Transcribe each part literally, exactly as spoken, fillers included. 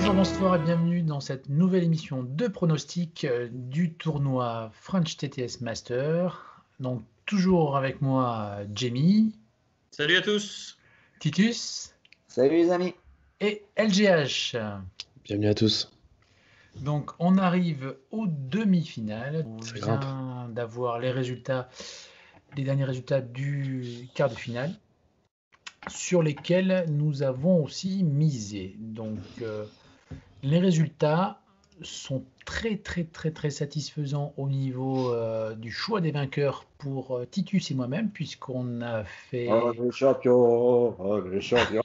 Bonjour, bonsoir et bienvenue dans cette nouvelle émission de pronostic euh, du tournoi French T T S Master. Donc toujours avec moi Jamie. Salut à tous. Titus. Salut les amis. Et L G H. Bienvenue à tous. Donc on arrive aux demi-finales. On Ça vient grimpe. d'avoir les résultats, les derniers résultats du quart de finale, sur lesquels nous avons aussi misé. Donc euh, les résultats sont très très très très satisfaisants au niveau euh, du choix des vainqueurs pour euh, Titus et moi-même, puisqu'on a fait Oh, les champions, oh, les champions.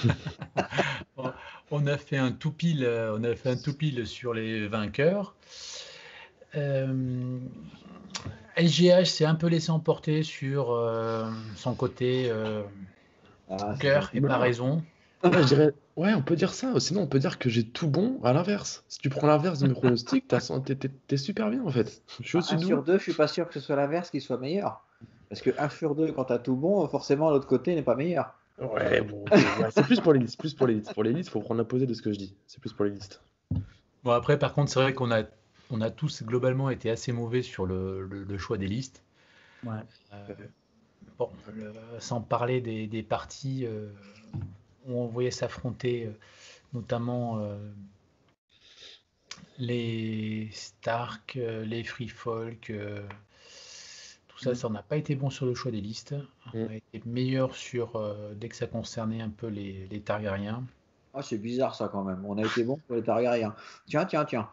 on a fait un tout pile, euh, on a fait un tout pile sur les vainqueurs. Euh, L G H s'est un peu laissé emporter sur euh, son côté euh, Ah, cœur c'est et bon. pas raison. Ouais, je dirais, ouais, on peut dire ça. Sinon, on peut dire que j'ai tout bon à l'inverse. Si tu prends l'inverse de mes pronostics, t'as- t'es t'es- t'es super bien en fait. Je suis au-dessus un de sur vous. deux, je suis pas sûr que ce soit l'inverse qui soit meilleur. Parce que un sur deux, quand t'as tout bon, forcément l'autre côté n'est pas meilleur. Ouais, bon, ok. Ouais, c'est plus pour les listes. Plus pour les listes. Pour les listes, faut prendre l'opposé de ce que je dis. C'est plus pour les listes. Bon, après, par contre, c'est vrai qu'on a, on a tous globalement été assez mauvais sur le, le- le choix des listes. Ouais. Euh, bon, le- sans parler des, des parties euh, où on voyait s'affronter euh, notamment euh, les Stark, euh, les Free Folk, euh, tout ça, Mm. ça n'a pas été bon sur le choix des listes. On Mm. a été meilleur sur euh, dès que ça concernait un peu les, les Targaryens. Ah, c'est bizarre ça quand même. On a été bon pour les Targaryens. Tiens, tiens, tiens.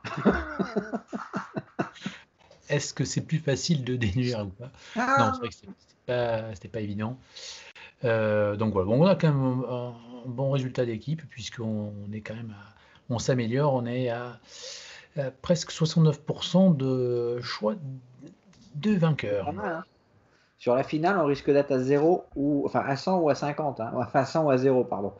Est-ce que c'est plus facile de déduire ou pas? Non, c'est vrai que c'était c'était pas, c'était pas évident. Euh, donc voilà, bon, on a quand même un, un bon résultat d'équipe puisqu'on on est quand même à- on s'améliore, on est à, à presque soixante-neuf pour cent de choix de vainqueurs. Pas mal, hein. Sur la finale, on risque d'être à zéro ou enfin à cent ou à cinquante. Hein. Enfin à cent ou à zéro, pardon.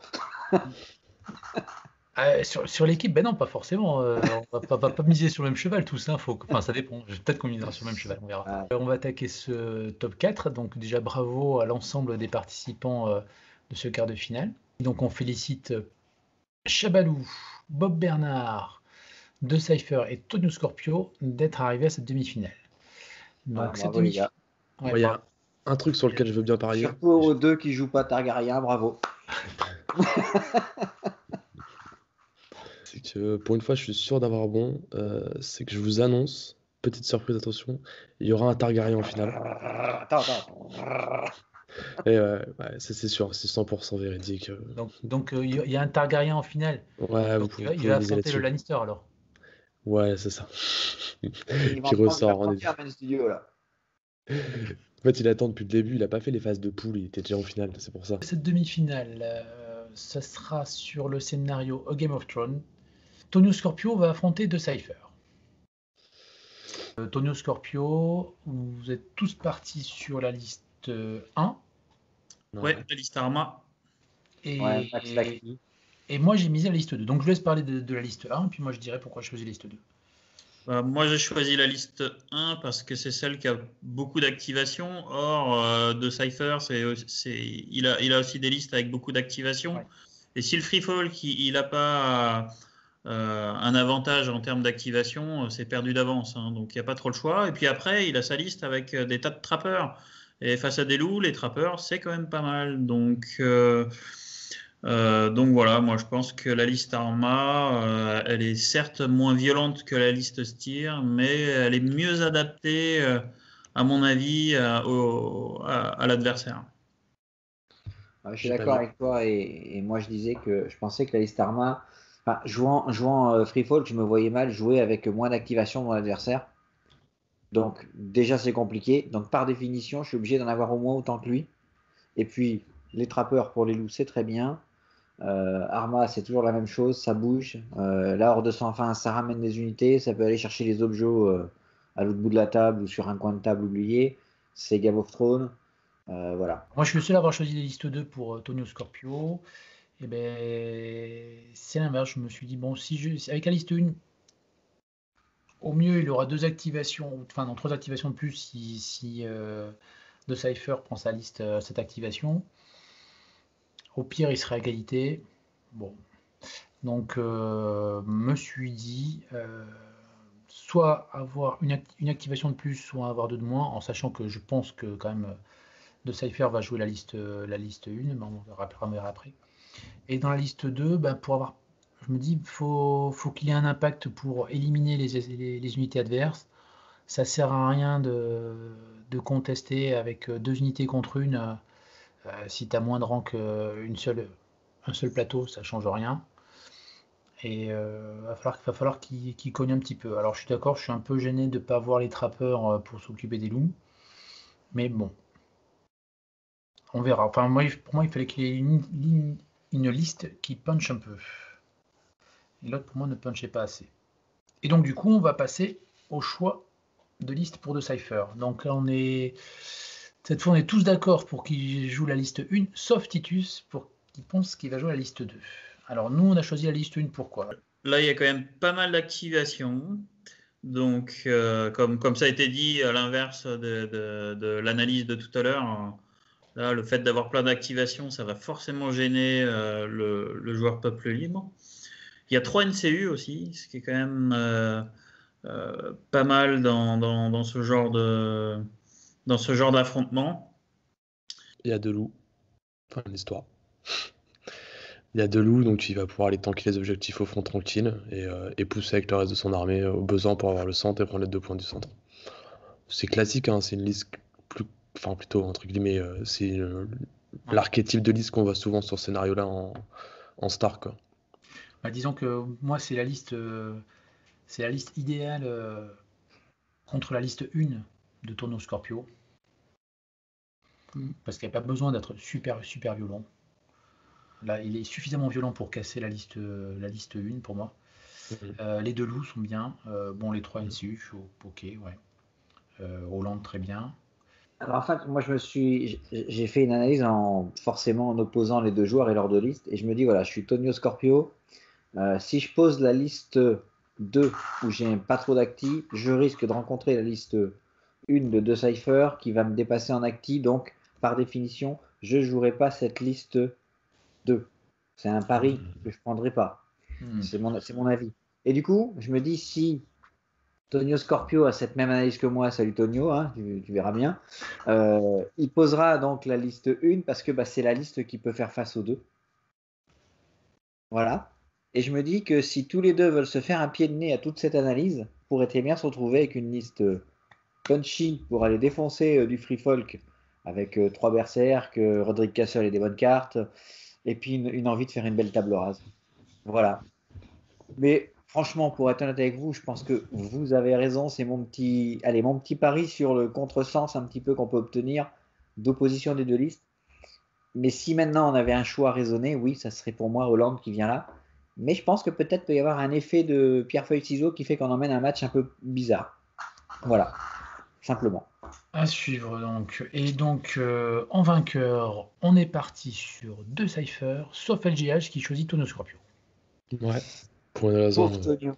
Ah, sur, sur l'équipe, ben non, pas forcément. euh, on va pas, va pas miser sur le même cheval, tout ça. Faut, que- enfin, ça dépend. Peut-être qu'on misera sur le même cheval, on verra. Ah. Euh, on va attaquer ce top quatre. Donc déjà bravo à l'ensemble des participants euh, de ce quart de finale. Donc on félicite euh, Chabalou, Bob Bernard, De Cypher et Tonio Scorpio d'être arrivés à cette demi-finale. Donc Ah, cette bravo, les demi-finale. gars. Ouais, Moi, il y bravo. a un truc sur lequel je veux bien parier. Surtout aux deux qui jouent pas Targaryen, bravo. C'est que pour une fois, je suis sûr d'avoir bon. Euh, c'est que je vous annonce, petite surprise, attention, il y aura un Targaryen en finale. Attends, attends. Et euh, ouais, c'est c'est sûr, c'est cent pour cent véridique. euh. Donc donc euh, il y, y a un Targaryen en finale. Ouais, vous Donc il pouvez, va, vous il pouvez va miser affronter le là-dessus. Lannister alors. Ouais, c'est ça. Il va Qui prendre, il va ressort en prendre effet. Carmen Studio là. En fait, il attend depuis le début, il a pas fait les phases de poule, il était déjà en finale, c'est pour ça. Cette demi-finale, euh, ça sera sur le scénario A Game of Thrones. Tonio Scorpio va affronter De Cypher. Euh, Tonio Scorpio, vous êtes tous partis sur la liste euh, un. Ouais, la liste Arma. Et, Ouais, Max et, Lacti. et moi j'ai misé la liste deux. Donc je vous laisse parler de, de la liste un, puis moi je dirai pourquoi je choisis la liste deux. Bah, moi, j'ai choisi la liste un parce que c'est celle qui a beaucoup d'activations. Or, euh, de Cypher, c'est, c'est, il, a, il a aussi des listes avec beaucoup d'activations. Ouais. Et si le free fall, il n'a pas euh, un avantage en termes d'activation, c'est perdu d'avance. Hein, donc, il n'y a pas trop le choix. Et puis après, il a sa liste avec des tas de trappeurs. Et face à des loups, les trappeurs, c'est quand même pas mal. Donc, euh, Euh, donc voilà, moi je pense que la liste Arma, euh, elle est certes moins violente que la liste Styr, mais elle est mieux adaptée, euh, à mon avis, à, au, à, à l'adversaire. Ouais, je suis J'ai pas d'accord mis. avec toi et, et moi je disais que je pensais que la liste Arma, enfin, jouant, jouant euh, Free Fall, je me voyais mal jouer avec moins d'activation de mon adversaire. Donc déjà c'est compliqué. Donc par définition, je suis obligé d'en avoir au moins autant que lui. Et puis les trappeurs pour les loups, c'est très bien. Euh, Arma, c'est toujours la même chose, ça bouge. Euh, la Horde sans fin, ça ramène des unités, ça peut aller chercher les objets euh, à l'autre bout de la table ou sur un coin de table oublié. C'est Game of Thrones. Euh, voilà. Moi je suis le seul à avoir choisi la liste deux pour euh, Tonio Scorpio. Et ben c'est l'inverse. Je me suis dit, bon, si je, avec la liste un, au mieux il aura deux activations, enfin non, trois activations de plus si, si euh, De Cypher prend sa liste euh, cette activation. Au pire, il sera à égalité. Bon, Donc, euh, me suis dit, euh, soit avoir une, act- une activation de plus, soit avoir deux de moins, en sachant que je pense que quand même De Cypher va jouer la liste, euh, la liste un, mais on verra, on verra après. Et dans la liste deux, ben, pour avoir, je me dis, faut, faut qu'il ait un impact pour éliminer les, les- les unités adverses. Ça sert à rien de, de contester avec deux unités contre une. euh, euh, si tu as moins de rang qu'une seule, un seul plateau, ça change rien. Et euh, va falloir, va falloir qu'il qu'il cogne un petit peu. Alors je suis d'accord, je suis un peu gêné de ne pas voir les trappeurs euh, pour s'occuper des loups. Mais bon, on verra. Enfin, moi, il- pour moi, il fallait qu'il y ait une, une- une liste qui punch un peu. Et l'autre, pour moi, ne punchait pas assez. Et donc, du coup, on va passer au choix de liste pour De Cypher. Donc là, on est. Cette fois, on est tous d'accord pour qu'il joue la liste un, sauf Titus, pour qu'il pense qu'il va jouer la liste deux. Alors, nous, on a choisi la liste un, pourquoi? Là, il y a quand même pas mal d'activations. Donc, euh, comme, comme ça a été dit, à l'inverse de, de, de l'analyse de tout à l'heure, hein, là, le fait d'avoir plein d'activations, ça va forcément gêner euh, le, le joueur peuple libre. Il y a trois N C U aussi, ce qui est quand même euh, euh, pas mal dans, dans, dans ce genre de dans ce genre d'affrontement. Il y a deux loups. Enfin, l'histoire. Il y a deux loups, donc il va pouvoir aller tanker les objectifs au front tranquille et, euh, et pousser avec le reste de son armée au besoin pour avoir le centre et prendre les deux points du centre. C'est classique, hein, c'est une liste plus, enfin plutôt entre guillemets, euh, c'est euh, Ouais. l'archétype de liste qu'on voit souvent sur ce scénario-là en, en star, quoi. Bah, disons que moi, c'est la liste, euh, c'est la liste idéale euh, contre la liste un de Tourneau Scorpio. Parce qu'il n'y a pas besoin d'être super, super violent. Là, il est suffisamment violent pour casser la liste, euh, la liste un pour moi. Mhm. Euh, les deux loups sont bien. Euh, bon, les trois N C U, ok, ouais. Euh, Hollande, très bien. Alors en fait, moi je me suis, j'ai fait une analyse en forcément en opposant les deux joueurs et leurs deux listes, et je me dis voilà, je suis Tonio Scorpio. Euh, si je pose la liste deux où j'ai pas trop d'acti, je risque de rencontrer la liste un de deux Cypher qui va me dépasser en acti, donc par définition, je jouerai pas cette liste deux. C'est un pari que je prendrai pas. Hmm. C'est mon, c'est mon avis. Et du coup, je me dis si Tonio Scorpio a cette même analyse que moi, salut Tonio, hein, tu, tu verras bien. Euh, il posera donc la liste un parce que bah, c'est la liste qui peut faire face aux deux. Voilà. Et je me dis que si tous les deux veulent se faire un pied de nez à toute cette analyse, on pourrait très bien se retrouver avec une liste punchy pour aller défoncer euh, du free folk avec euh, trois berserk, euh, Roderick Castle et des bonnes cartes, et puis une, une envie de faire une belle table rase. Voilà. Mais franchement, pour être honnête avec vous, je pense que vous avez raison. C'est mon petit, allez, mon petit pari sur le contresens un petit peu qu'on peut obtenir d'opposition des deux listes. Mais si maintenant on avait un choix raisonné, oui, ça serait pour moi Hollande qui vient là. Mais je pense que peut-être peut y avoir un effet de pierre-feuille-ciseau qui fait qu'on emmène un match un peu bizarre. Voilà, simplement. À suivre donc. Et donc, euh, en vainqueur, on est parti sur deux Cypher, sauf L G H qui choisit Tono Scorpio. Ouais, pour une raison. Pauvre Tonio.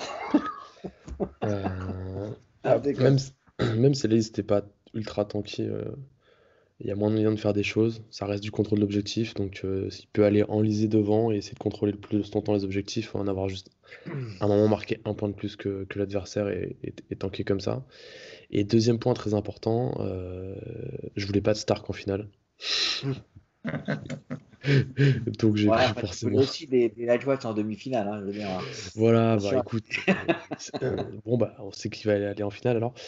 euh, Ah, ah, déconne. même, si- même si la liste n'était pas ultra tanky, euh, il y a moins de moyens de faire des choses. Ça reste du contrôle d'objectif, donc euh, s'il peut aller enliser devant et essayer de contrôler le plus longtemps les objectifs, faut en avoir juste un moment marqué un point de plus que, que l'adversaire et, et, et tanker comme ça. Et deuxième point très important, euh, je voulais pas de Stark en finale. Donc j'ai Ouais, pris enfin, tu voulais forcément. aussi des, des Lightwatch en demi-finale, hein, je veux dire. Hein. Voilà, bah Attention. écoute, euh, c'est- euh, bon bah on sait qu'il va aller aller en finale alors.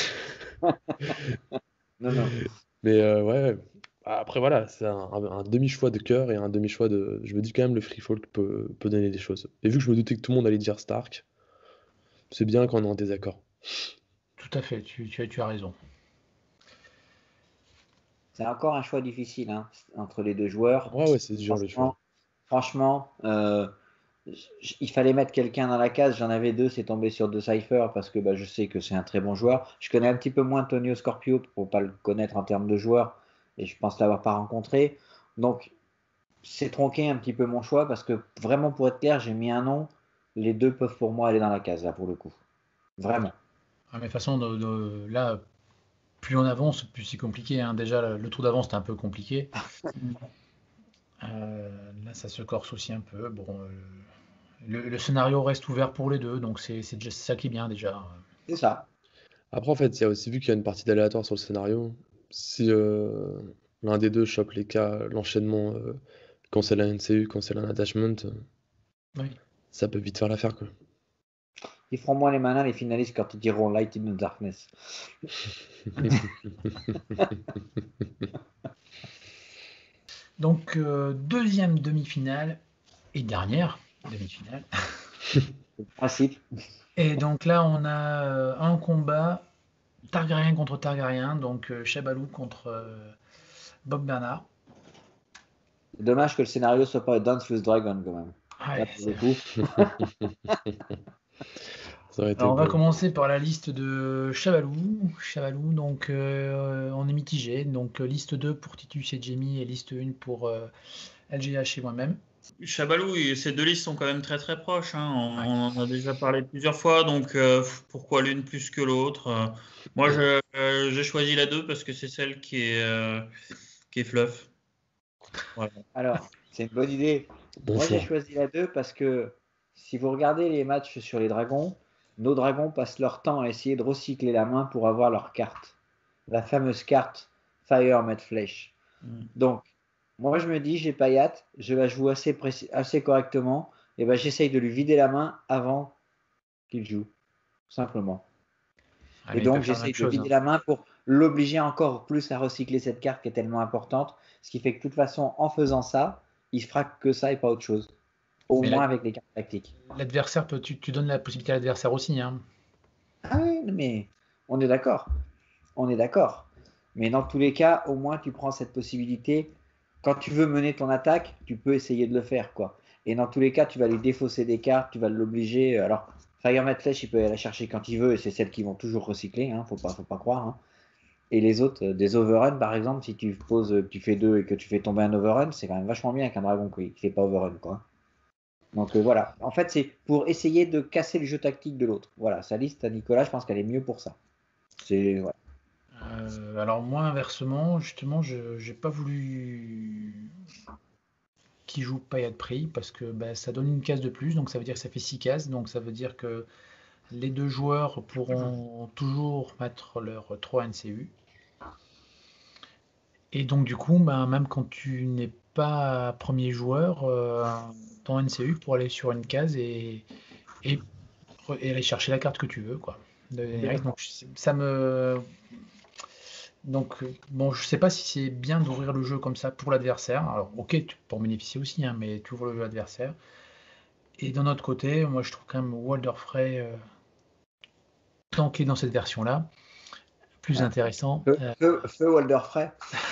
Non, non. Mais euh, ouais, bah, après voilà, c'est un, un- un demi-choix de cœur et un demi-choix de. Je me dis quand même le free folk peut, peut donner des choses. Et vu que je me doutais que tout le monde allait dire Stark, c'est bien qu'on est en désaccord. Tout à fait, tu, tu as, tu as raison. C'est encore un choix difficile hein, entre les deux joueurs. Ouais, ouais, c'est dur le choix. Franchement, franchement euh, j- il fallait mettre quelqu'un dans la case. J'en avais deux, c'est tombé sur deux Cypher parce que bah, je sais que c'est un très bon joueur. Je connais un petit peu moins Tonio Scorpio pour pas le connaître en termes de joueur et je pense l'avoir pas rencontré. Donc c'est tronqué un petit peu mon choix parce que vraiment pour être clair, j'ai mis un nom. Les deux peuvent pour moi aller dans la case là pour le coup. Vraiment. Ah, mais de toute façon, de, de- là, plus on avance, plus c'est compliqué. Hein. Déjà, le, le tour d'avance, c'était un peu compliqué. Euh, là, ça se corse aussi un peu. Bon, euh, le, le scénario reste ouvert pour les deux, donc c'est c'est déjà c'est ça qui est bien déjà. C'est ça. Après, en fait, il y a aussi vu qu'il y a une partie d'aléatoire sur le scénario. Si euh, l'un des deux chope les cas, l'enchaînement, euh, quand c'est la N C U, quand c'est un attachment, euh, Oui. ça peut vite faire l'affaire, quoi. Ils feront moins les malins, les finalistes, quand ils diront Light in the Darkness. Donc, euh, deuxième demi-finale et dernière demi-finale. Principe. Et donc là, on a euh, un combat Targaryen contre Targaryen, donc euh, Chabalou contre euh, Bob Bernard. C'est dommage que le scénario soit pas Dance with Dragon, quand même. Ouais, Là, pour c'est- le coup. Ça aurait été Alors, on va beau. commencer par la liste de Chabalou. Chabalou, donc euh, on est mitigé. Donc, euh, liste deux pour Titus et Jamie et liste un pour euh, L G H et moi-même. Chabalou, il- ces deux listes sont quand même très très proches, hein. On, Ouais. on en a déjà parlé plusieurs fois, donc euh, pourquoi l'une plus que l'autre? Euh, Moi, je- euh, j'ai choisi la deux parce que c'est celle qui est, euh, qui est fluff. Voilà. Alors, c'est une bonne idée. Bon Moi, j'ai choix. choisi la deux parce que si vous regardez les matchs sur les dragons, nos dragons passent leur temps à essayer de recycler la main pour avoir leur carte. La fameuse carte Fire Mad Flesh. Mm. Donc, moi, je me dis, j'ai Payat, je la joue assez, précis- assez correctement, et ben j'essaye de lui vider la main avant qu'il joue, tout simplement. Ah, Et mais il peut donc, faire la même j'essaye de chose, vider hein. la main pour l'obliger encore plus à recycler cette carte qui est tellement importante. Ce qui fait que, de toute façon, en faisant ça, il fera que ça et pas autre chose. Au Mais la- moins avec les cartes tactiques. l'adversaire, peut, tu, tu donnes la possibilité à l'adversaire aussi, hein. Ah oui, mais on est d'accord. On est d'accord. Mais dans tous les cas, au moins, tu prends cette possibilité. Quand tu veux mener ton attaque, tu peux essayer de le faire, quoi. Et dans tous les cas, tu vas lui défausser des cartes, tu vas l'obliger. Alors, Fire Mad Flesh, il peut aller la chercher quand il veut, et c'est celles qui vont toujours recycler, hein, faut pas, faut pas croire, hein. Et les autres, euh, des overruns, par exemple, si tu poses, euh, tu fais deux et que tu fais tomber un overrun, c'est quand même vachement bien qu'un dragon qui ne fait pas overrun, quoi. Donc euh, voilà. En fait, c'est pour essayer de casser le jeu tactique de l'autre. Voilà, sa liste à Nicolas, je pense qu'elle est mieux pour ça. C'est voilà. Euh, alors moi, inversement, justement, je j'ai pas voulu qu'il joue Payet Prix parce que bah, ça donne une case de plus, donc ça veut dire que ça fait six cases, donc ça veut dire que les deux joueurs pourront toujours mettre leur trois N C U. Et donc du coup, bah, même quand tu n'es pas premier joueur, euh, ton N C U pour aller sur une case et, et, et aller chercher la carte que tu veux, quoi. De Daenerys. Donc ça me Donc, euh, bon, je sais pas si c'est bien d'ouvrir le jeu comme ça pour l'adversaire. Alors, ok, tu peux en bénéficier aussi, hein, mais tu ouvres le jeu adversaire. Et d'un autre côté, moi, je trouve quand même Walder Frey, euh, tanké dans cette version-là, plus Ouais. intéressant. Feu, Euh, feu, feu Walder frais.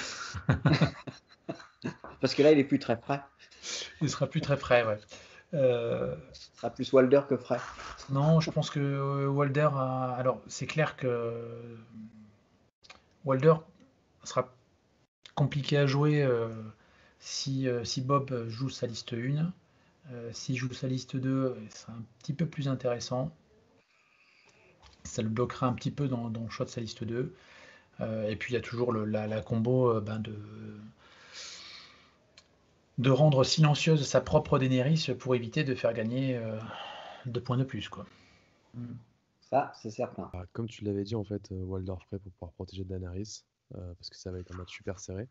Parce que là, il est plus très frais. il sera plus très frais, ouais. Euh, Ce sera plus Walder que frais. non, je pense que euh, Walder a... Alors, c'est clair que Walder sera compliqué à jouer euh, si, euh, si Bob joue sa liste un. Euh, S'il joue sa liste deux, c'est un petit peu plus intéressant. Ça le bloquera un petit peu dans, dans le choix de sa liste deux. Euh, et puis il y a toujours le, la, la combo euh, ben de, de rendre silencieuse sa propre Daenerys pour éviter de faire gagner euh, deux points de plus, quoi. Ça, c'est certain. Ah, comme tu l'avais dit, en fait, euh, Walder Frey pour pouvoir protéger Daenerys, euh, parce que ça va être un match super serré.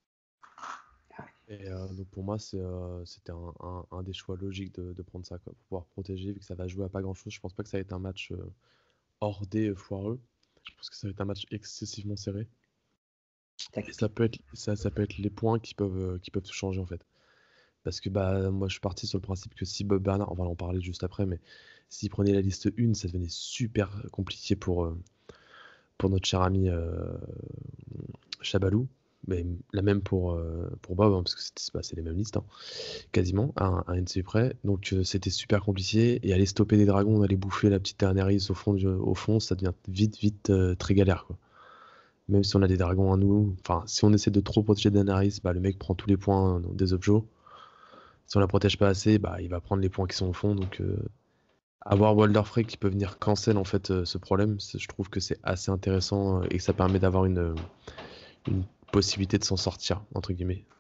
Et euh, donc pour moi, c'est, euh, c'était un, un- un des choix logiques de, de prendre ça, quoi, pour pouvoir protéger, vu que ça va jouer à pas grand-chose. Je pense pas que ça va être un match euh, hors des euh, foireux. Je pense que ça va être un match excessivement serré. Et ça peut être, ça, ça peut être les points qui peuvent, euh, qui peuvent tout changer, en fait. Parce que bah moi je suis parti sur le principe que si Bob Bernard, on va en parler juste après, mais s'il prenait la liste un, ça devenait super compliqué pour, euh, pour notre cher ami euh, Chabalou. Mais la même pour, euh, pour Bob, hein, parce que c'était- bah, c'est les mêmes listes, hein, quasiment, à un, un N C U près. Donc euh, c'était super compliqué. Et aller stopper des dragons, aller bouffer la petite Daenerys au fond, du- au fond, ça devient vite, vite euh, très galère, quoi. Même si on a des dragons à nous, enfin, si on essaie de trop protéger Daenerys, bah, le mec prend tous les points euh, des objets. Si on la protège pas assez, bah, il va prendre les points qui sont au fond. Donc, euh, avoir Walder Frey qui peut venir cancel en fait euh, ce problème, c'est- je trouve que c'est assez intéressant euh, et que ça permet d'avoir une, euh, une possibilité de s'en sortir, entre guillemets.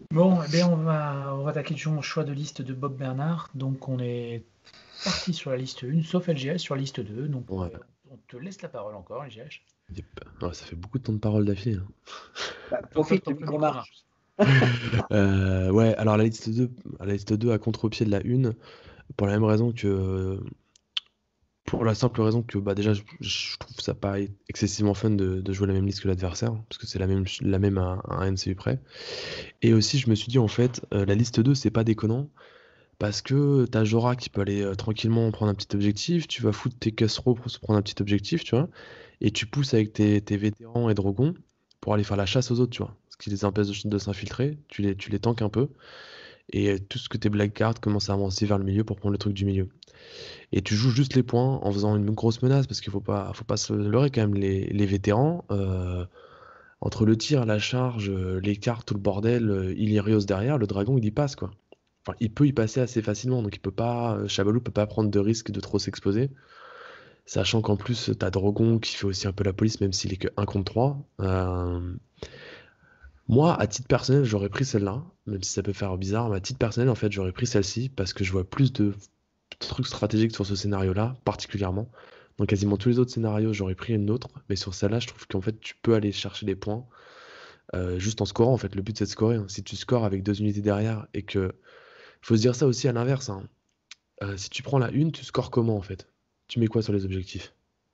Bon, eh bien, on va, on va attaquer le choix de liste de Bob Bernard. Donc, on est parti sur la liste un, sauf L G H sur la liste deux. Donc, Ouais. euh, on te laisse la parole encore, L G H. Yep. Ouais, ça fait beaucoup de temps de parole d'affilée, hein. Bah, Top, top, profite, le top, le micro micro marche. marche. Euh, ouais, alors la liste deux, la liste deux à contre-pied de la une, pour la même raison que. Pour la simple raison que bah déjà je, je trouve ça pas excessivement fun de, de jouer la même liste que l'adversaire, parce que c'est la même, la même à, à un M C U près. Et aussi je me suis dit en fait, euh, la liste deux c'est pas déconnant, parce que t'as Jora qui peut aller euh, tranquillement prendre un petit objectif, tu vas foutre tes Khosrow pour se prendre un petit objectif, tu vois, et tu pousses avec tes, tes vétérans et dragons pour aller faire la chasse aux autres, tu vois. Ce qui les empêche de, de s'infiltrer, tu les, tu les tankes un peu, et euh, tout ce que tes blackguards commencent à avancer vers le milieu pour prendre le truc du milieu. Et tu joues juste les points en faisant une grosse menace, parce qu'il faut pas, faut pas se leurrer quand même, les, les vétérans, euh, entre le tir, la charge, euh, les cartes, tout le bordel, euh, Illyrios derrière, le dragon il y passe quoi. Enfin, il peut y passer assez facilement, donc il peut pas, euh, Chabalou peut pas prendre de risque de trop s'exposer, sachant qu'en plus t'as Drogon qui fait aussi un peu la police, même s'il est que un contre trois. Euh, Moi, à titre personnel, j'aurais pris celle-là, même si ça peut faire bizarre, mais à titre personnel, en fait, j'aurais pris celle-ci parce que je vois plus de trucs stratégiques sur ce scénario-là, particulièrement. Dans quasiment tous les autres scénarios, j'aurais pris une autre, mais sur celle-là, je trouve qu'en fait, tu peux aller chercher des points euh, juste en scorant. En fait, le but c'est de scorer, hein. Si tu scores avec deux unités derrière et que, faut se dire ça aussi à l'inverse, hein. Euh, si tu prends la une, tu scores comment en fait? Tu mets quoi sur les objectifs?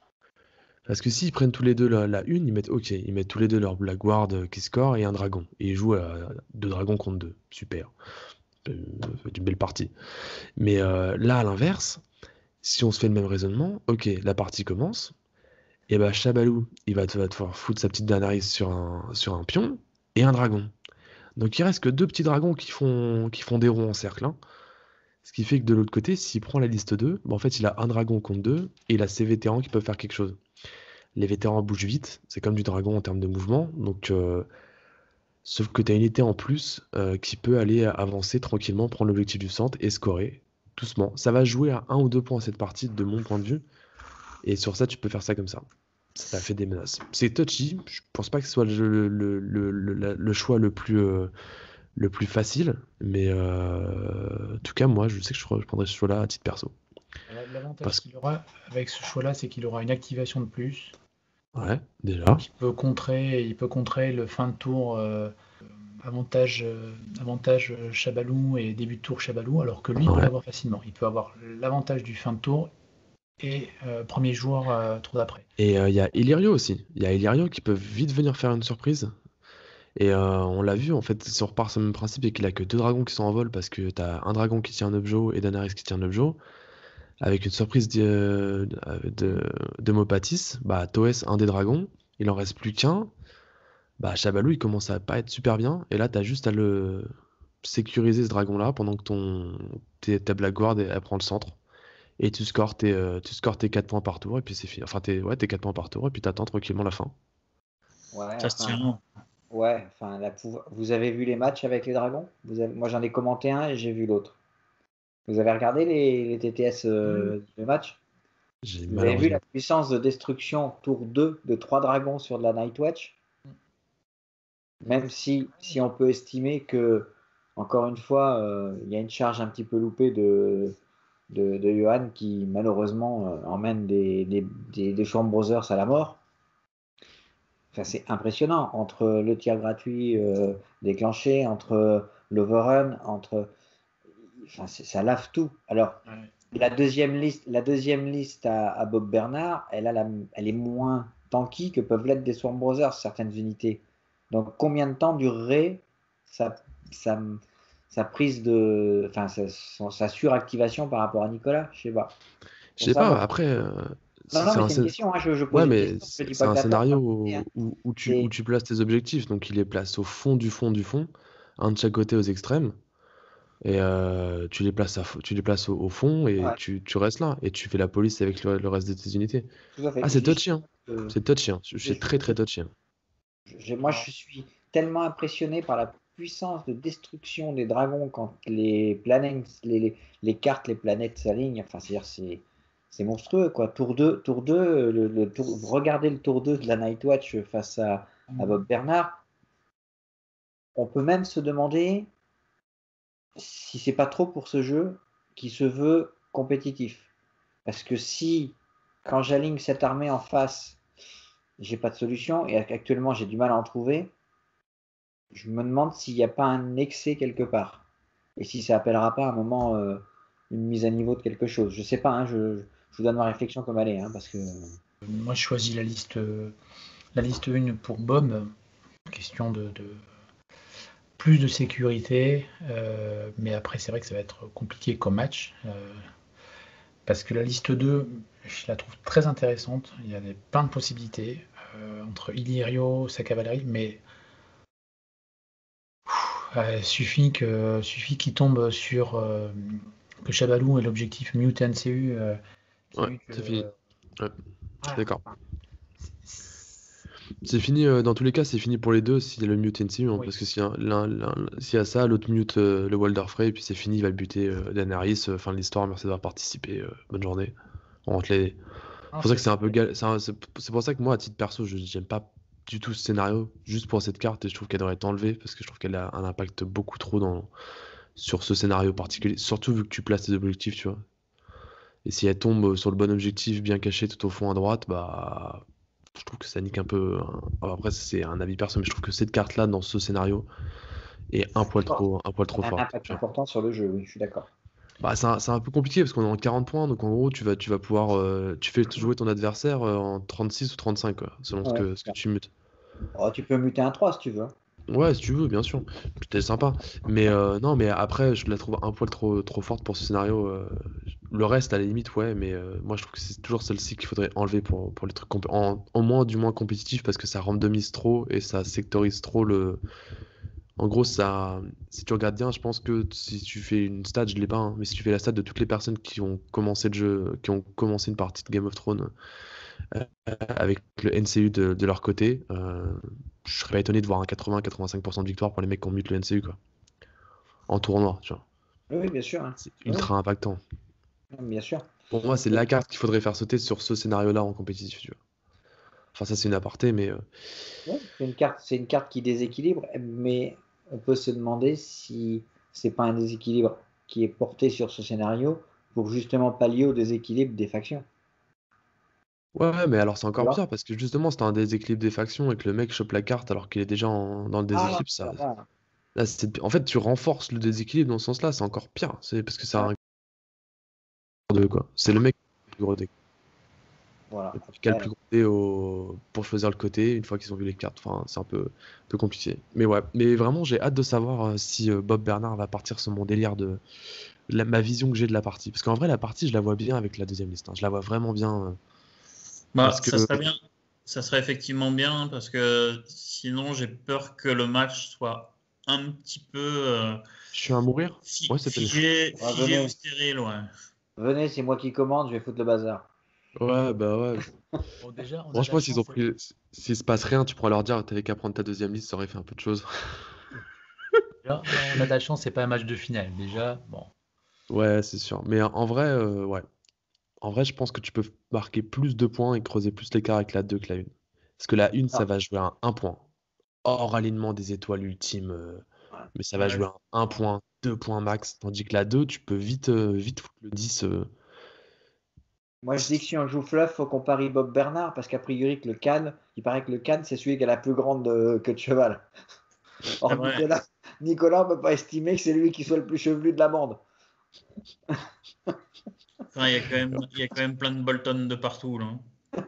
Parce que s'ils prennent tous les deux la, la une, ils mettent ok, ils mettent tous les deux leur Black Guard euh, qui score et un dragon. Et ils jouent à deux dragons contre deux. Super. Euh, une belle partie. Mais euh, là, à l'inverse, si on se fait le même raisonnement, ok, la partie commence, et bah Chabalou, il va, te- va devoir foutre sa petite Daenerys sur un, sur un pion et un dragon. Donc il reste que deux petits dragons qui font, qui font des ronds en cercle, hein. Ce qui fait que de l'autre côté, s'il prend la liste deux, bah, en fait il a un dragon contre deux, et il a ses vétérans qui peuvent faire quelque chose. Les vétérans bougent vite, c'est comme du dragon en termes de mouvement, donc euh, sauf que tu as une unité en plus euh, qui peut aller avancer tranquillement, prendre l'objectif du centre et scorer doucement. Ça va jouer à un ou deux points cette partie de mon point de vue, et sur ça tu peux faire ça comme ça. Ça fait des menaces. C'est touchy, je pense pas que ce soit le, le- le- le- le choix le plus, euh, le plus facile, mais euh, en tout cas moi je sais que je, je prendrais ce choix-là à titre perso. L'avantage Parce que, qu'il aura avec ce choix-là, c'est qu'il aura une activation de plus. ouais, déjà. Il peut contrer, il peut contrer le fin de tour euh, avantage, euh, avantage euh, Chabalou et début de tour Chabalou, alors que lui il peut Ouais. l'avoir facilement. Il peut avoir l'avantage du fin de tour et euh, premier joueur euh, tour d'après. Et il y a Illyrio aussi. Il y a Illyrio qui peut vite venir faire une surprise. Et euh, on l'a vu, en fait, si on repart sur le même principe et qu'il a que deux dragons qui sont en vol parce que t'as un dragon qui tient un objet et Daenerys qui tient un objet, avec une surprise de, de, de, de Mopatis, bah Toes, un des dragons, il en reste plus qu'un, bah Chabalou il commence à pas être super bien, et là t'as juste à le sécuriser ce dragon-là pendant que ton tes- ta Black Guard elle prend le centre. Et tu scores tes, euh, tu scores tes quatre points par tour, et puis c'est fini. Enfin, tes, ouais, tes quatre points par tour, et puis t'attends tranquillement la fin. Ouais, Ça se enfin, tient. ouais, enfin, la pouvo- vous avez vu les matchs avec les dragons? Vous avez... Moi, j'en ai commenté un et j'ai vu l'autre. Vous avez regardé les, les T T S euh, de match? J'ai Vous avez vu la malheureusement. puissance de destruction tour deux de trois dragons sur de la Nightwatch? Même si, si on peut estimer que, encore une fois, euh, il y a une charge un petit peu loupée de, de, de Johan qui, malheureusement, euh, emmène des, des, des, des Storm Brothers à la mort. Enfin, c'est impressionnant. Entre le tir gratuit euh, déclenché, entre l'overrun, entre. Enfin, c'est- ça lave tout. Alors, Ouais. la deuxième liste, la deuxième liste à, à Bob Bernard, elle, a la- elle est moins tanky que peuvent l'être des Swarm Brothers, certaines unités. Donc, combien de temps durerait sa, sa, sa prise de. Enfin, sa, son- sa suractivation par rapport à Nicolas? Je sais pas. Je Pour sais ça, pas, moi. après, euh, Non, c'est non, c'est mais un, c'est une scén- question, hein, je, je ouais, pose une mais question. Je c'est dis c'est pas que un la torte va scénario monter, hein. où, où, où tu, où C'est. tu places tes objectifs. Donc, il les place au fond du fond du fond, un de chaque côté aux extrêmes. Et euh, tu les places, à, fo- tu les places au, au fond et Ouais, tu, tu restes là. Et tu fais la police avec le, le reste de tes unités. tout à fait. Ah, Je c'est dis touchy, juste hein. que. C'est touchy, hein. Je C'est très, suis très touchy, hein. Je- moi, Alors, je suis tellement impressionné par la puissance de destruction des dragons quand les planètes, les, les- les cartes, les planètes s'alignent. Enfin, c'est-à-dire, c'est, c'est monstrueux, quoi. Tour deux, tour deux, le, le tour, regardez le tour deux de la Nightwatch face à, à Bob Bernard. on peut même se demander si c'est pas trop pour ce jeu qui se veut compétitif. Parce que si, quand j'aligne cette armée en face, j'ai pas de solution, et actuellement j'ai du mal à en trouver, je me demande s'il n'y a pas un excès quelque part. Et si ça appellera pas à un moment euh, une mise à niveau de quelque chose. Je sais pas, hein, je, je vous donne ma réflexion comme elle est, hein, parce que... Moi, je choisis la liste, la liste un pour Bob. Question de, de plus de sécurité. Euh, mais après, c'est vrai que ça va être compliqué comme match. Euh, parce que la liste deux, je la trouve très intéressante. Il y a des, plein de possibilités euh, entre Illyrio, sa cavalerie, mais il suffit que suffit qu'il tombe sur euh, que Chabalou ait l'objectif Mute N C U. Euh, qui Ouais, vu que, c'est fini. Ouais, voilà. d'accord. Enfin, C'est fini, euh, dans tous les cas, c'est fini pour les deux s'il y a le mute N C U, hein, oui. parce que s'il y, a l'un- l'un- s'il y a ça, l'autre mute euh, le Walder Frey, et puis c'est fini, il va le buter euh, Daenerys, euh, fin de l'histoire, merci d'avoir participé, euh, bonne journée. On rentre les... C'est Non, pour ça c'est que c'est un peu gal- c'est un- c'est c'est pour ça que moi, à titre perso, je j'aime pas du tout ce scénario, juste pour cette carte, et je trouve qu'elle devrait être enlevée, parce que je trouve qu'elle a un impact beaucoup trop dans... sur ce scénario particulier, surtout vu que tu places tes objectifs, tu vois. Et si elle tombe sur le bon objectif, bien caché tout au fond à droite, bah je trouve que ça nique un peu. Hein. Alors après, c'est un avis perso, mais je trouve que cette carte-là, dans ce scénario, est un poil trop, un poil trop un forte. impact Tu vois. important sur le jeu, oui, je suis d'accord. Bah, c'est un, c'est un peu compliqué parce qu'on est en quarante points, donc en gros, tu vas, tu vas pouvoir. euh, tu fais jouer ton adversaire euh, en trente-six ou trente-cinq, quoi, selon ce Ouais, que, ce que tu mutes. oh, tu peux muter un trois si tu veux. Ouais, si tu veux, bien sûr. C'était sympa. Mais euh, non, mais après, je la trouve un poil trop, trop forte pour ce scénario. euh. Le reste, à la limite, ouais, mais euh, moi, je trouve que c'est toujours celle-ci qu'il faudrait enlever pour, pour les trucs compé- en, en moins, du moins compétitifs, parce que ça randomise trop et ça sectorise trop le. En gros, ça, si tu regardes bien, je pense que si tu fais une stat, je l'ai pas, hein, mais si tu fais la stat de toutes les personnes qui ont commencé le jeu, qui ont commencé une partie de Game of Thrones euh, avec le N C U de, de leur côté, euh, je serais pas étonné de voir un quatre-vingts à quatre-vingt-cinq pour cent de victoire pour les mecs qui ont mute le N C U, quoi. En tournoi, tu vois. Oui, oui, bien sûr. Hein. C'est Oui, ultra impactant. bien sûr. Pour moi, c'est Et- la carte qu'il faudrait faire sauter sur ce scénario-là en compétitif, tu vois. Enfin, ça, c'est une aparté, mais euh, ouais, c'est une carte, c'est une carte qui déséquilibre, mais on peut se demander si c'est pas un déséquilibre qui est porté sur ce scénario pour justement pallier au déséquilibre des factions. ouais, mais alors c'est Tu encore vois? pire parce que justement, c'est un déséquilibre des factions et que le mec chope la carte alors qu'il est déjà en- dans le Ah, déséquilibre, ça, voilà. là, c'est... En fait, tu renforces le déséquilibre dans ce sens-là, c'est encore pire. C'est parce que c'est Ouais, un de quoi. C'est le mec qui a le plus gros dé, voilà. qui a le Après, plus gros dé au... pour choisir le côté une fois qu'ils ont vu les cartes. Enfin, c'est un peu, un peu compliqué. Mais ouais, mais vraiment, j'ai hâte de savoir euh, si euh, Bob Bernard va partir sur mon délire de la- ma vision que j'ai de la partie. Parce qu'en vrai, la partie, je la vois bien avec la deuxième liste. hein. Je la vois vraiment bien. euh, Bah, parce ça que serait bien. Ça serait effectivement bien parce que sinon, j'ai peur que le match soit un petit peu euh, je suis à mourir. fi- Ouais, c'était mieux. figé, ouais, figé ou venez, stérile, ouais. venez, c'est moi qui commande, je vais foutre le bazar. Ouais, bah ouais. Bon, déjà, on a de la Franchement, s'ils ont chance. pris. S'il se passe rien, tu pourras leur dire, t'avais qu'à prendre ta deuxième liste, ça aurait fait un peu de choses. Déjà, on a de la chance, c'est pas un match de finale. Déjà, bon. Ouais, c'est sûr. Mais en en vrai, euh, ouais. En vrai, je pense que tu peux marquer plus de points et creuser plus l'écart avec la deux que la une. Parce que la une, ça Ah, va jouer à un point. Hors alignement des étoiles ultimes. euh, ouais. mais ça va Ouais, jouer à un point, deux points max. Tandis que la deux, tu peux vite, euh, vite foutre le dix. euh, Moi, je dis que si on joue fluff, faut qu'on parie Bob Bernard, parce qu'a priori, que le Cannes, il paraît que le Cannes, c'est celui qui a la plus grande euh, queue de cheval. c'est Or, vrai. Nicolas, Nicolas, on peut pas estimer que c'est lui qui soit le plus chevelu de la bande. Enfin, il y a quand même, il y a quand même plein de Bolton de partout, là.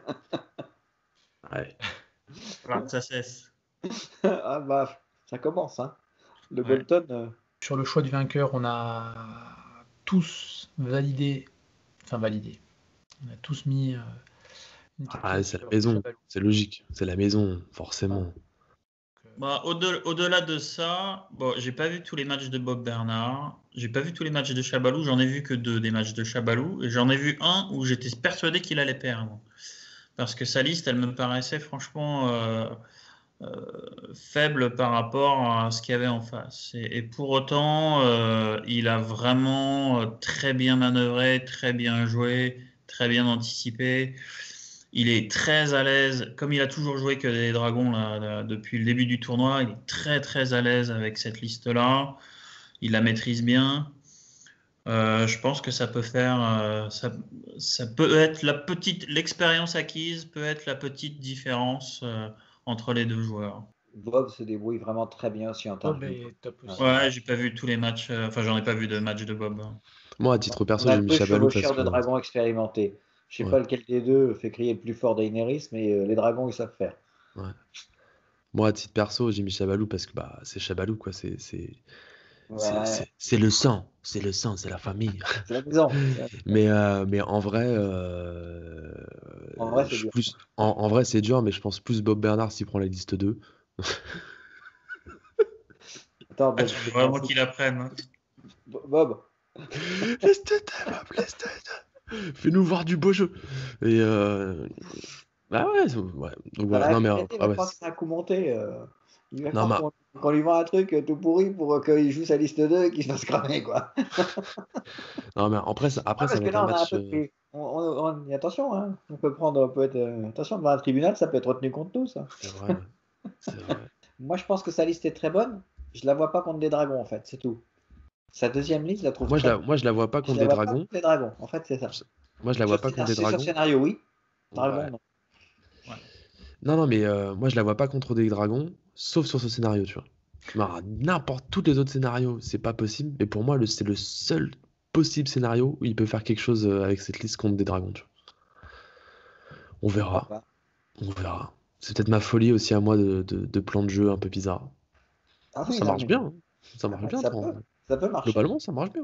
Ouais. Alors que ça cesse. Ah bah, ça commence, hein. Le Ouais. Bolton, euh, Sur le choix du vainqueur, on a tous validé, enfin validé. On a tous mis euh, une Ah, capture c'est la sur maison. Chabalou. C'est logique. C'est la maison, ouais. forcément. Bah, au-de- au-delà de ça, bon, j'ai pas vu tous les matchs de Bob Bernard, j'ai pas vu tous les matchs de Chabalou, j'en ai vu que deux des matchs de Chabalou, et j'en ai vu un où j'étais persuadé qu'il allait perdre. Parce que sa liste, elle me paraissait franchement euh, euh, faible par rapport à ce qu'il y avait en face. Et, et pour autant, euh, il a vraiment euh, très bien manœuvré, très bien joué, très bien anticipé. Il est très à l'aise, comme il a toujours joué que des dragons là, là, depuis le début du tournoi, il est très très à l'aise avec cette liste-là. Il la maîtrise bien. Euh, je pense que ça peut faire, euh, ça, ça peut être la petite, l'expérience acquise peut être la petite différence euh, entre les deux joueurs. Bob se débrouille vraiment très bien aussi en tant Bob que est top aussi. Ouais, j'ai pas vu tous les matchs, euh, enfin j'en ai pas vu de match de Bob. Moi, à titre perso, On a j'ai mis deux Chabalou parce chevaucheurs que. de dragons expérimentés. Je sais Ouais. pas lequel des deux fait crier le plus fort Daenerys, mais euh, les dragons, ils savent faire. Ouais. Moi, à titre perso, j'ai mis Chabalou parce que bah, c'est Chabalou, quoi. C'est, c'est, c'est, Ouais, c'est- c'est le sang. C'est le sang, c'est la famille. c'est la maison. Mais, euh, mais en vrai, euh, En vrai, c'est je dur. plus, en, en vrai, c'est dur, mais je pense plus Bob Bernard s'il prend la liste deux. Attends, Ah, Bob, tu veux c'est vraiment pas- qu'il apprenne. Hein. Bob, Liste deux, Bob, liste deux. Fais-nous voir du beau jeu. Et euh, bah ouais, c'est- ouais. Donc voilà. bah, Non mais Arrêtez, euh, il ah va ouais, croire que c'est- c'est un coup monté. euh. Il va non croire mais qu'on qu'on lui vend un truc euh, tout pourri pour euh, qu'il joue sa liste deux et qu'il se fasse cramer, quoi. non mais après ça, Ah, après ça parce va que être un là, on a un match. peu euh, pris. On, on- on- attention, hein. On peut prendre, on peut être, euh, attention, devant un tribunal, ça peut être retenu contre nous, ça. C'est vrai, ouais. C'est vrai. Moi, je pense que sa liste est très bonne. Je la vois pas contre des dragons, en fait, c'est tout. Sa deuxième liste, je la trouve Moi je très la, bonne. moi je la vois pas Je contre la des vois pas dragons. contre les dragons, en fait, c'est ça. Je- Moi je la Sur, vois pas contre scénar- des sur dragons. scénario, oui. Dragon, Ouais. non. Non non mais euh, moi je la vois pas contre des dragons, sauf sur ce scénario, tu vois. Non, n'importe tous les autres scénarios, c'est pas possible. Mais pour moi, le, c'est le seul possible scénario où il peut faire quelque chose euh, avec cette liste contre des dragons, tu vois. On Je crois verra. pas. On verra. C'est peut-être ma folie aussi à moi de, de, de plan de jeu un peu bizarre. Ah Oh, oui, ça non, marche mais bien. hein. Ça marche ah, bien. ça pour- peut, ça peut marcher. Globalement, ça marche bien.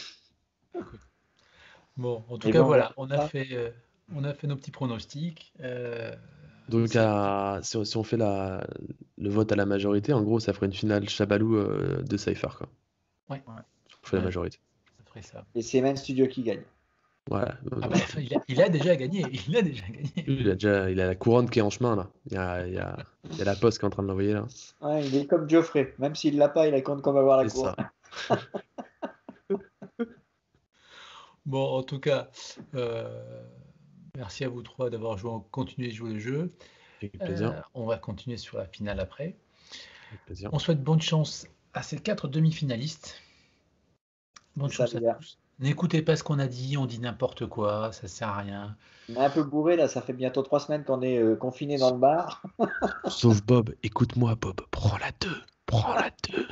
Bon, en tout Et cas, bon, on voilà, verra on a ça. fait, euh, on a fait nos petits pronostics. Euh, Donc, c'est- à- si, on, si on fait la, le vote à la majorité, en gros, ça ferait une finale Chabalou euh, de Cypher, quoi. Ouais, Si on fait la Ouais. majorité. ça ferait ça. Et c'est Man Studio qui gagne. Voilà. Ah bah, il a, il a déjà gagné, il a déjà gagné. Il a déjà il a la couronne qui est en chemin, là. Il y a, il y a, il y a la poste qui est en train de l'envoyer, là. Ouais, il est comme Geoffrey. Même s'il l'a pas, il compte comme avoir la C'est cour. ça. Bon, en tout cas, euh, merci à vous trois d'avoir joué, continué de jouer le jeu. Avec plaisir. Euh, on va continuer sur la finale après. Avec plaisir. On souhaite bonne chance à ces quatre demi-finalistes. Bonne C'est ça, chance à les gars. tous. N'écoutez pas ce qu'on a dit, on dit n'importe quoi, ça sert à rien. On est un peu bourré là, ça fait bientôt trois semaines qu'on est euh, confiné dans le bar. Sauf Bob. Écoute-moi, Bob. Prends la deux. Prends la deux.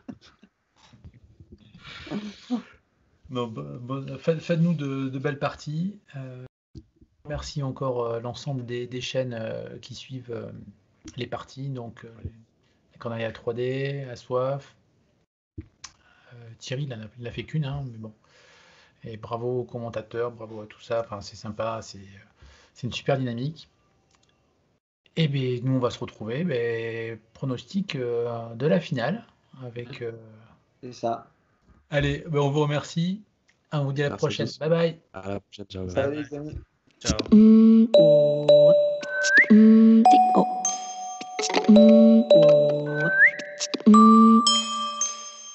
Bon, bo- bo- fa- faites-nous de, de belles parties. Euh, merci encore euh, l'ensemble des, des chaînes euh, qui suivent euh, les parties. Donc, euh, les Canaria trois D, Assoif. Euh, Thierry, il en a, il a fait qu'une, hein, mais bon. Et bravo aux commentateurs, bravo à tout ça. Enfin, c'est sympa, c'est euh, c'est une super dynamique. Et bien, nous, on va se retrouver. Ben, pronostic euh, de la finale. Avec. euh, C'est ça. Allez, ben, on vous remercie. On vous dit à la Merci à prochaine. tous. Bye bye. À la prochaine. Ciao. Bye Salut bye. les amis. Ciao.